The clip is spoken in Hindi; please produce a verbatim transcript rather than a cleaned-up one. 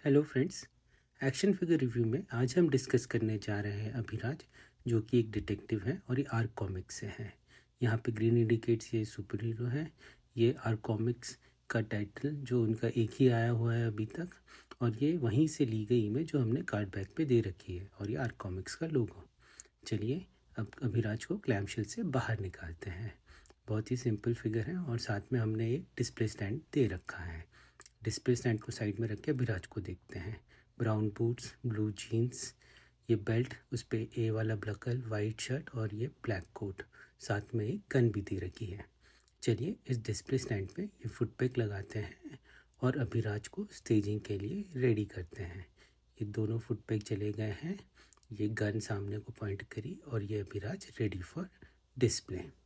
Hello friends, action figure review में आज हम डिस्कस करने जा रहे हैं अभिराज, जो कि एक डिटेक्टिव है और ये आर्क कॉमिक्स से है। यहाँ पे ग्रीन इंडिकेट्स ये सुपर हीरो है। ये आर्क कॉमिक्स का टाइटल जो उनका एक ही आया हुआ है अभी तक, और ये वहीं से ली गई इमेज जो हमने कार्ड बैक पे दे रखी है, और ये आर्क कॉमिक्स का लोगो। चलिए अब अभिराज को क्लैम शेल से बाहर निकालते हैं। बहुत ही सिंपल फिगर है और साथ में हमने एक डिस्प्ले स्टैंड दे रखा है। डिस्प्ले स्टैंड को साइड में रख के अभिराज को देखते हैं। ब्राउन बूट्स, ब्लू जीन्स, ये बेल्ट, उस पर ए वाला बकल, वाइट शर्ट और ये ब्लैक कोट, साथ में एक गन भी दे रखी है। चलिए इस डिस्प्ले स्टैंड पे ये फुटपैक लगाते हैं और अभिराज को स्टेजिंग के लिए रेडी करते हैं। ये दोनों फुटपैक चले गए हैं। ये गन सामने को पॉइंट करी और ये अभिराज रेडी फॉर डिस्प्ले।